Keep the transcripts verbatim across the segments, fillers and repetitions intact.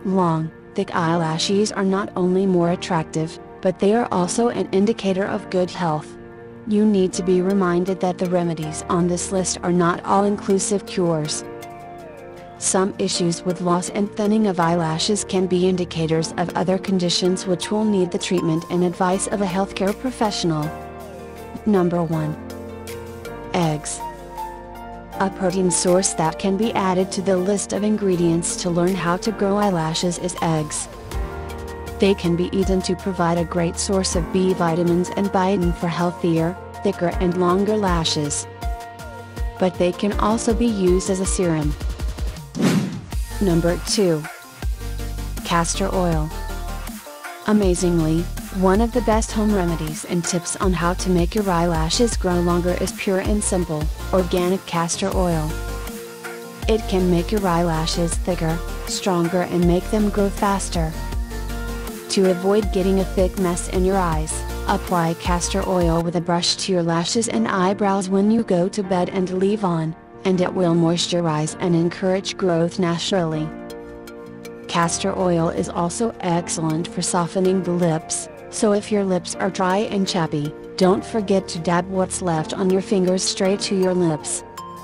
Long, thick eyelashes are not only more attractive, but they are also an indicator of good health. You need to be reminded that the remedies on this list are not all-inclusive cures. Some issues with loss and thinning of eyelashes can be indicators of other conditions which will need the treatment and advice of a healthcare professional. Number one. Eggs. A protein source that can be added to the list of ingredients to learn how to grow eyelashes is eggs. They can be eaten to provide a great source of B vitamins and biotin for healthier, thicker and longer lashes. But they can also be used as a serum. Number two. Castor oil. Amazingly, one of the best home remedies and tips on how to make your eyelashes grow longer is pure and simple, organic castor oil. It can make your eyelashes thicker, stronger and make them grow faster. To avoid getting a thick mess in your eyes, apply castor oil with a brush to your lashes and eyebrows when you go to bed and leave on, and it will moisturize and encourage growth naturally. Castor oil is also excellent for softening the lips, so if your lips are dry and chappy, don't forget to dab what's left on your fingers straight to your lips.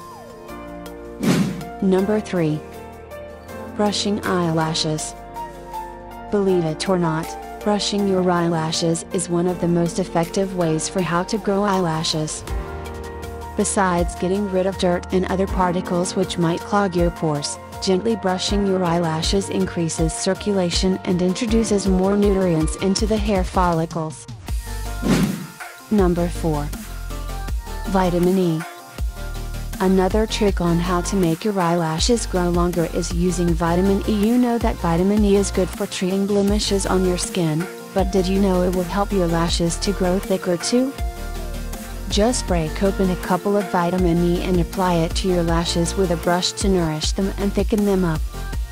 Number three. Brushing eyelashes. Believe it or not, brushing your eyelashes is one of the most effective ways for how to grow eyelashes. Besides getting rid of dirt and other particles which might clog your pores, gently brushing your eyelashes increases circulation and introduces more nutrients into the hair follicles. Number four. Vitamin E. Another trick on how to make your eyelashes grow longer is using vitamin E. You know that vitamin E is good for treating blemishes on your skin, but did you know it will help your lashes to grow thicker too? Just break open a couple of vitamin E and apply it to your lashes with a brush to nourish them and thicken them up.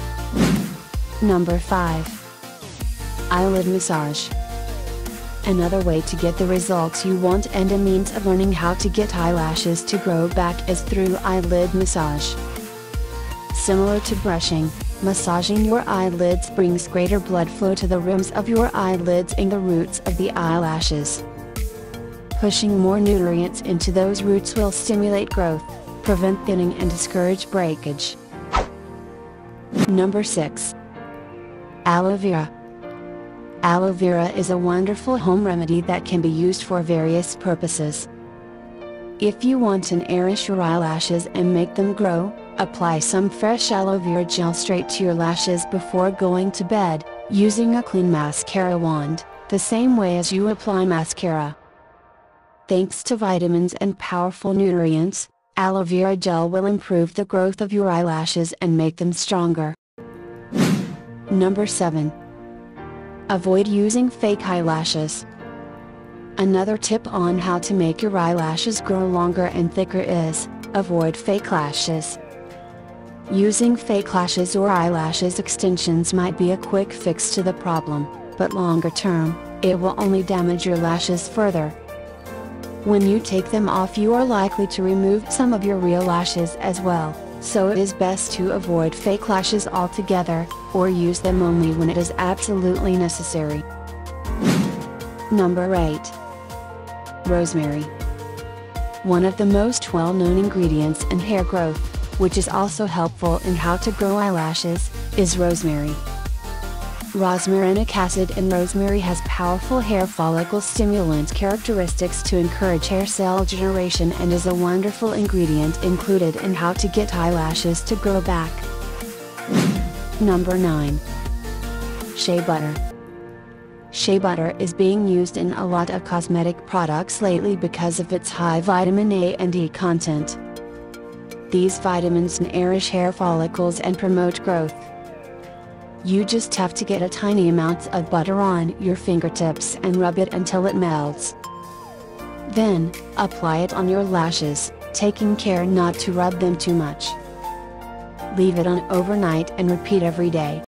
Number five. Eyelid massage. Another way to get the results you want and a means of learning how to get eyelashes to grow back is through eyelid massage. Similar to brushing, massaging your eyelids brings greater blood flow to the rims of your eyelids and the roots of the eyelashes. Pushing more nutrients into those roots will stimulate growth, prevent thinning and discourage breakage. Number six. Aloe vera. Aloe vera is a wonderful home remedy that can be used for various purposes. If you want to nourish your eyelashes and make them grow, apply some fresh aloe vera gel straight to your lashes before going to bed, using a clean mascara wand, the same way as you apply mascara. Thanks to vitamins and powerful nutrients, aloe vera gel will improve the growth of your eyelashes and make them stronger. Number seven. Avoid using fake eyelashes. Another tip on how to make your eyelashes grow longer and thicker is, avoid fake lashes. Using fake lashes or eyelashes extensions might be a quick fix to the problem, but longer term, it will only damage your lashes further. When you take them off, you are likely to remove some of your real lashes as well, so it is best to avoid fake lashes altogether, or use them only when it is absolutely necessary. Number eight. Rosemary. One of the most well-known ingredients in hair growth, which is also helpful in how to grow eyelashes, is rosemary. Rosmarinic acid in rosemary has powerful hair follicle stimulant characteristics to encourage hair cell generation and is a wonderful ingredient included in how to get eyelashes to grow back. Number nine. Shea butter. Shea butter is being used in a lot of cosmetic products lately because of its high vitamin A and E content. These vitamins nourish hair follicles and promote growth. You just have to get a tiny amount of butter on your fingertips and rub it until it melts. Then, apply it on your lashes, taking care not to rub them too much. Leave it on overnight and repeat every day.